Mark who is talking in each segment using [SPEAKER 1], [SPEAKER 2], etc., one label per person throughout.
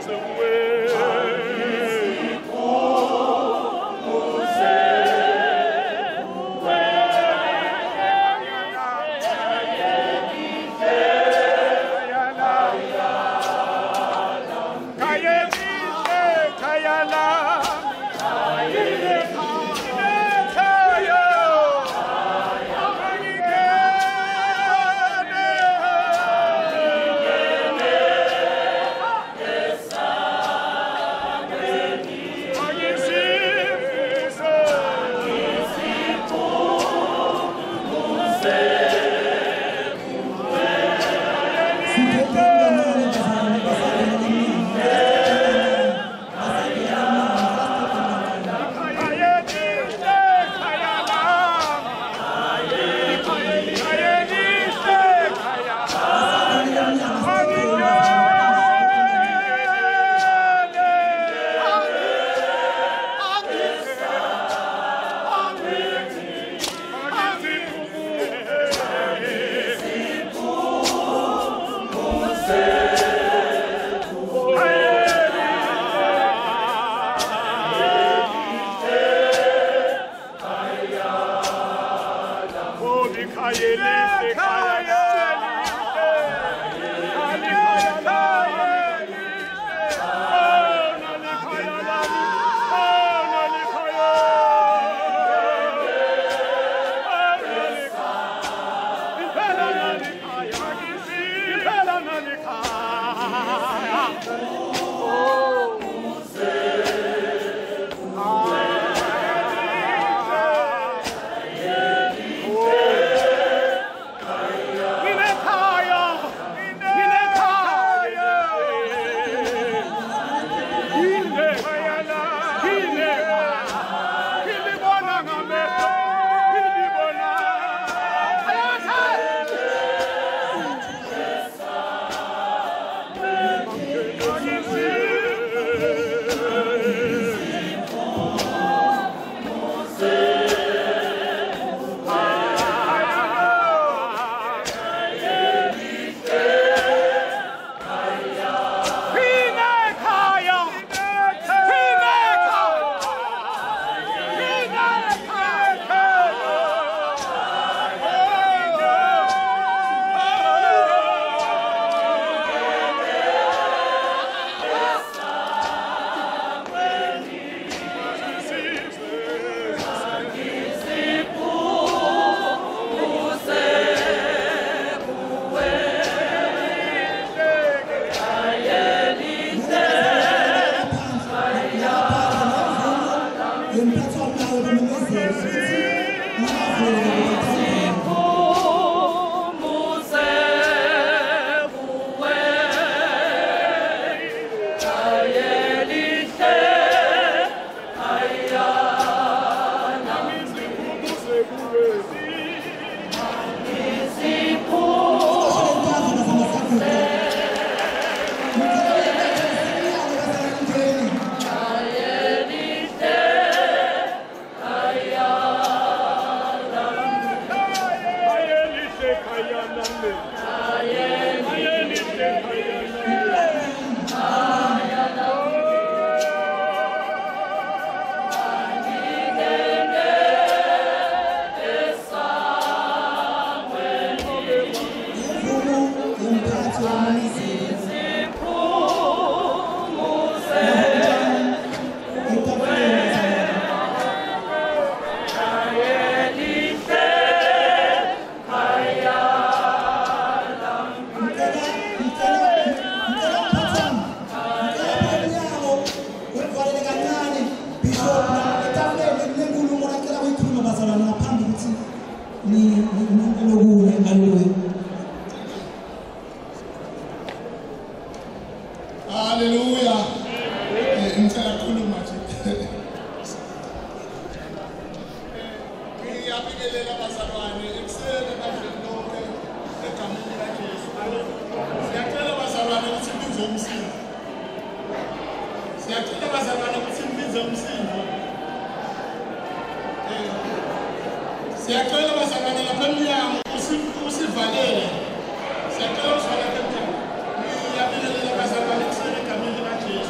[SPEAKER 1] Siyacela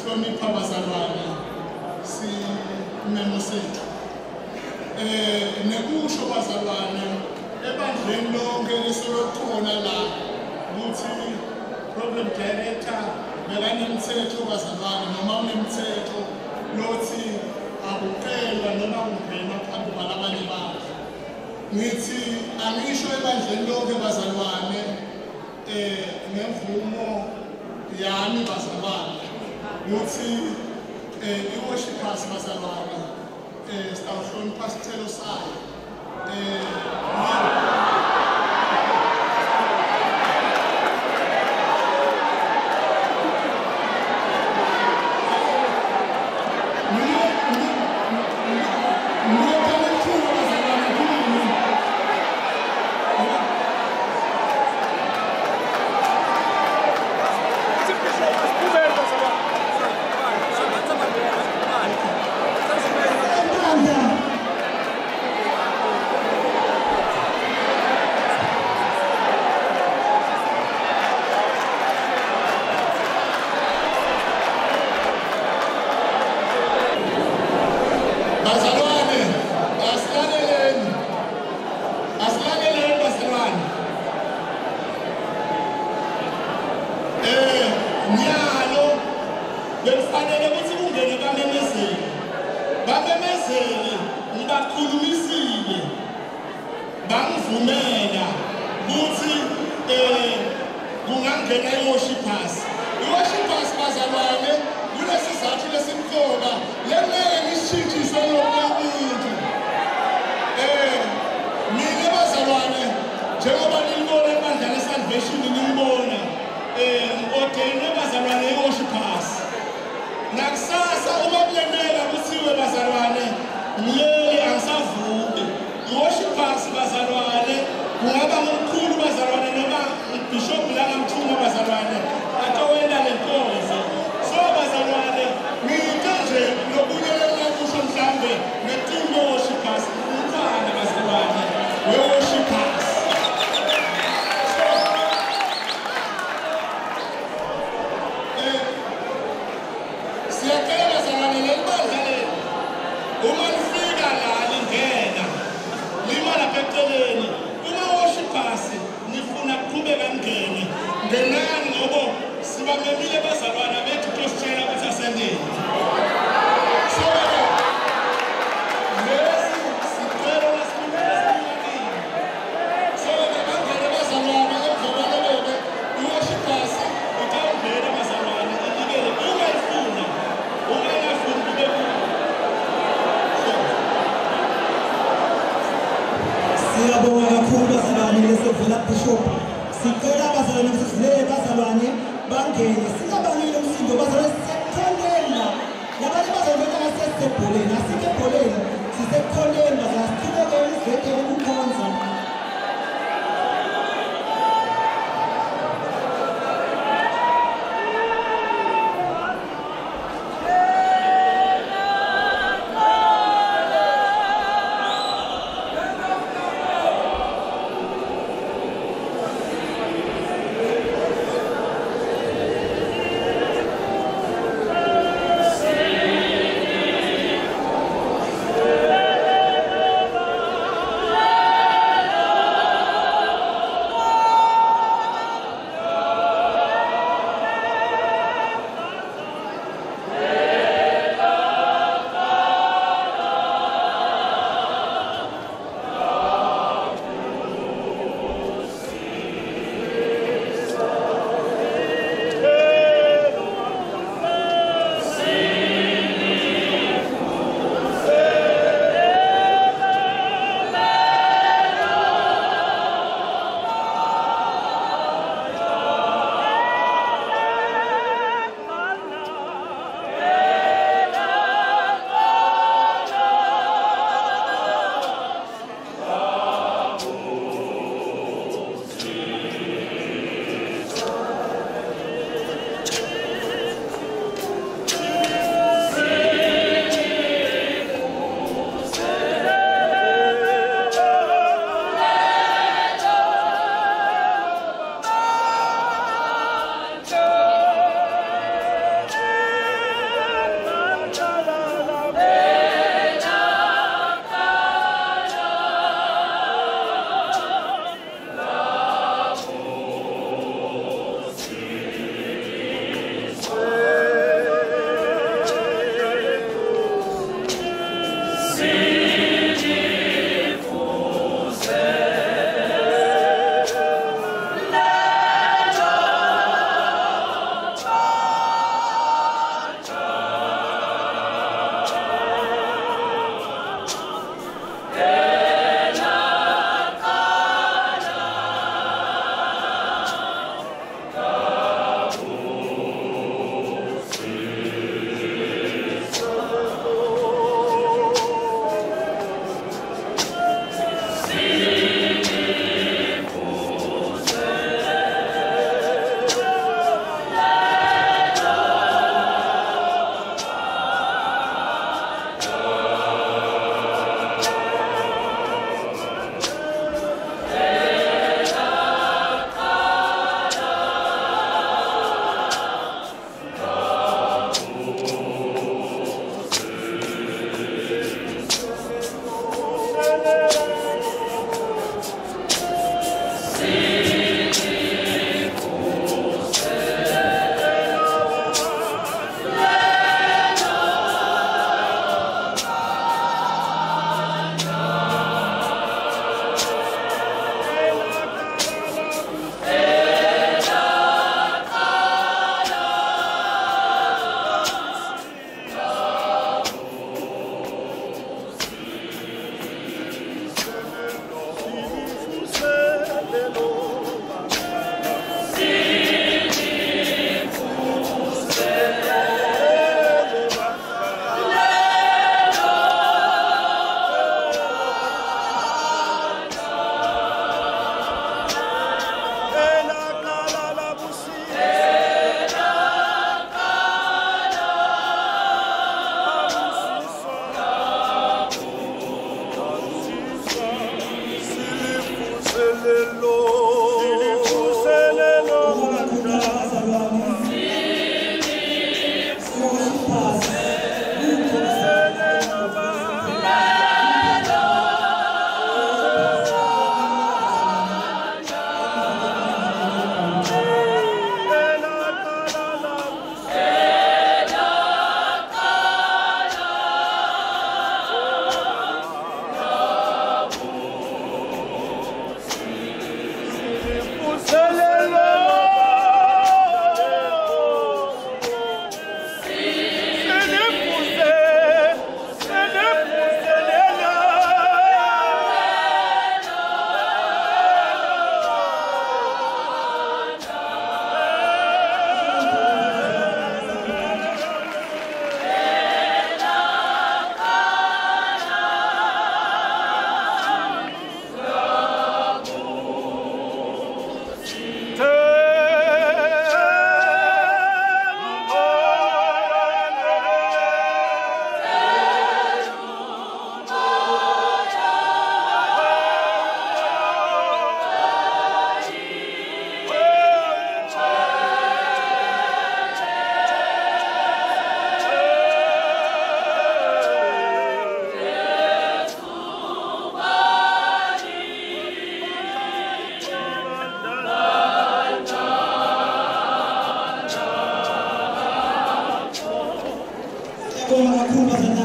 [SPEAKER 1] ukuhlonipha abazalwane simemo sethu. Nekusho bazalwane ebandleni lonke eselokhona la ukuthi problem director bekanemthetho bazalwane noma unemthetho lothi akuqelwa noma ungena phambi kwalabanye abantu. Ngithi angisho ebandleni lonke bazalwane ngemvumo yami bazalwane ukuthi i-worshipers bazalwane sitawuhlonipha isicelo sayo. Bangivumela ukuthi kungangena i-worshipers. I-worshipers bazalwane kulesizathu lesimqoka lengeke ngisishintshise nomuntu. Mina bazalwane njengoba nilibona ebandla le-Salvation ningibona ordainwe bazalwane i-worshipers. Nakusasa uma kulemela kuthiwe bazalwane ngiyeke angisavuke. I-worshipers bazalwane kungaba ngumkhulu bazalwane noma ibishop la ngamthuma bazalwane atowela lenkonzo. So bazalwane ngike nje nokunyelela kusho mhlambe netulo worshipers umntana bazalwane we-worshipers. Siyacela bazalwane lelibandla leli uma lifika la lingena lima lapha eceleni uma worshipers nifuna kuqhubeka ngene ngenani ngoba sibamemile bazalwane bethu tositshela ukuthi asendeni. So lesi sicelo lesikhulekile so bangene bazalwane emvakaleleke i-worshipers itawungena bazalwane inikele uma ifuna uma ingafuni kube
[SPEAKER 2] siyabonga kakhulu bazalwane lesevela bishop. Sicela bazalwane ukuthi le bazalwane bangene singabalile umsindo bazalwane siyakholela nabanye bazalwane basesebholeni asike ebholeni sisekholeni bazalwane siqhubekele isivekele ukukhonza.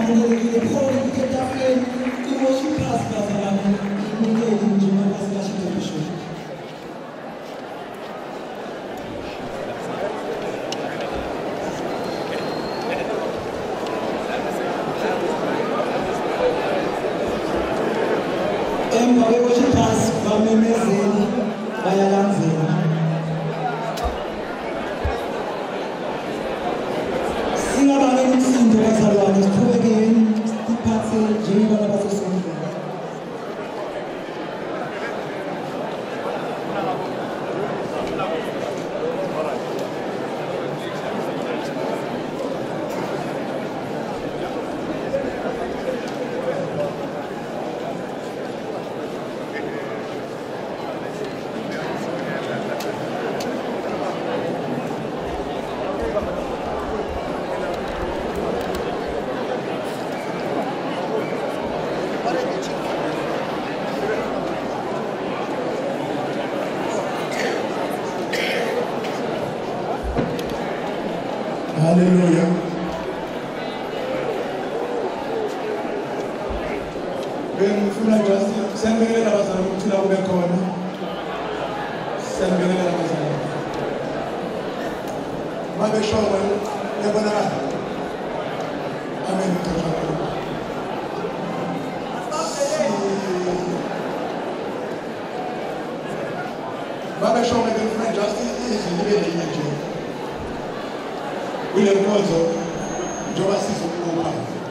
[SPEAKER 2] bamukelekile phone etafuleni i-worship class bazalwane inikele njengoba sibashilo bishop. Emva kwe-worship class bamemezeli bayalandzela. Singabangela umsindo bazalwane siqhubekeni siphathe njengabana basesondweni.
[SPEAKER 1] Hallelujah. Bengifuna just sembekela abazali ukuthi la kube khona. Sembekela abazali. Babe showe yabonakala. Amen. Babe showe bengifuna just izilibele nje. Kule mkonzo njengoba sizokuba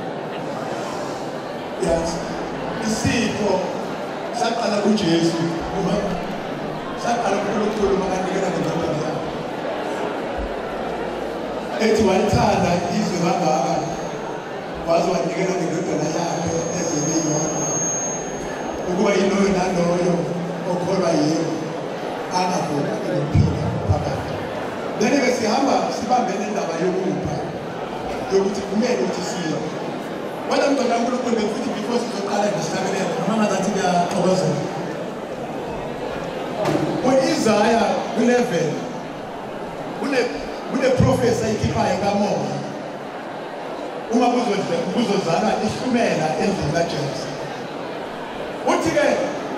[SPEAKER 1] yes isipho saqala kuJesu uma saqala kuNkulunkulu makanikela ngendodana yakhe ethi walithanda izwe kangaka waze wanikela ngendodana yakhe ezibiyona ukuba yiloyo naloyo okholwa yena angavuka ukuphila phakathi. Then sihamba sibambene indaba yokupha yokuthi kumele ukuthi siye wena mntwana kaNkulunkulu bekuthi before sizoqala ngisihlabelele noma ngathi kuyaxokozela u-Isaya ku-11 kune prophecy ayikhiphayo kamoya uma kuzozalwa ihlumela endlini kaJesu uthi-ke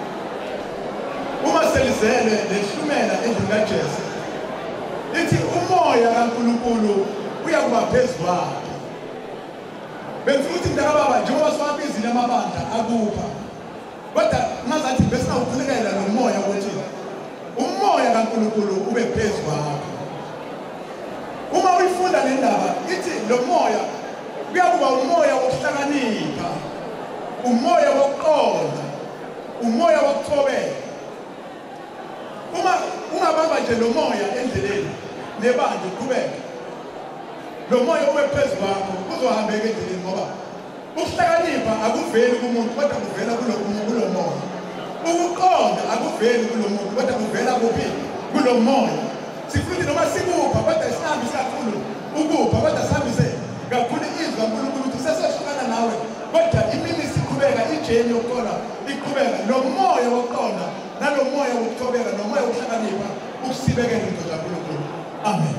[SPEAKER 1] uma selizele lehlumela endlini kaJesu ithi umoya kaNkulunkulu uyakuba phezu kwakhe. Bekuthi mntakababa njengoba siwabizile amabandla akupha kodwa ngazathi besinawukhulekela lo moya ukuthi umoya kaNkulunkulu ube phezu kwakhe. Uma uyifunda le ndaba ithi lo moya kuyakuba umoya wokuhlakanipha, umoya wokuqonda, umoya wokuthobela. Uma ungabamba nje lo moya endleleni nebandla uqhubeka lo moya ube phezu kwakho uzohambeka endleleni ngoba ukuhlakanipha akuveli kumuntu kodwa kuvela kulo moya. Ukuqonda akuveli kulo muntu kodwa kuvela kuphi kulo moya. Sifuthi noma sikupha kodwa sihambi kakhulu ukupha kodwa sihambise kakhulu izwi kaNkulunkulu ukuthi sesehlukana nawe kodwa imini siqhubeka ijeni yokukholwa iqhubeka lo moya wokuqonda nalo moya wokuthobeka nomoya wokuhlakanipha ukusibekela into kaNkulunkulu. Amen.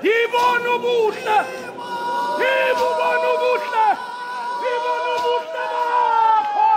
[SPEAKER 3] Ibona ubuhle. Ibona ubuhle. Ibona ubuhle bakho.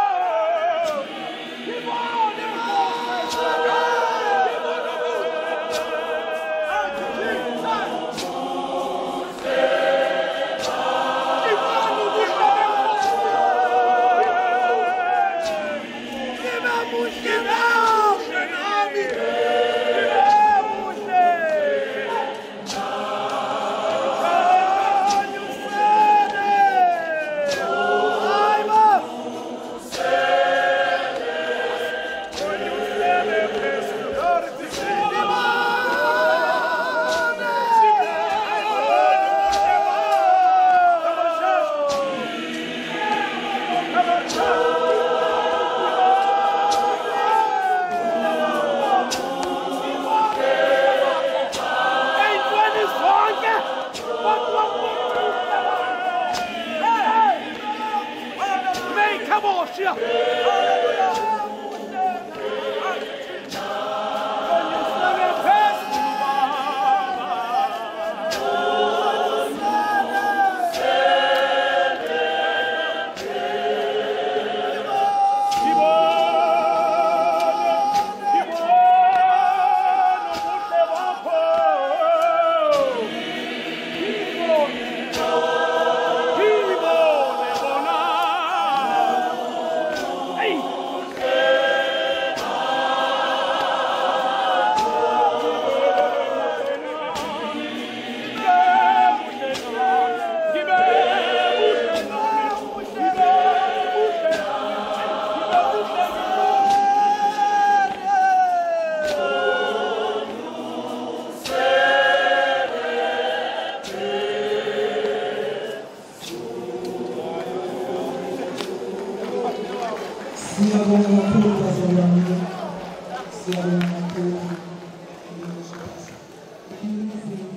[SPEAKER 2] Siyabonga kakhulu bazalwane. Siyabonga kakhulu.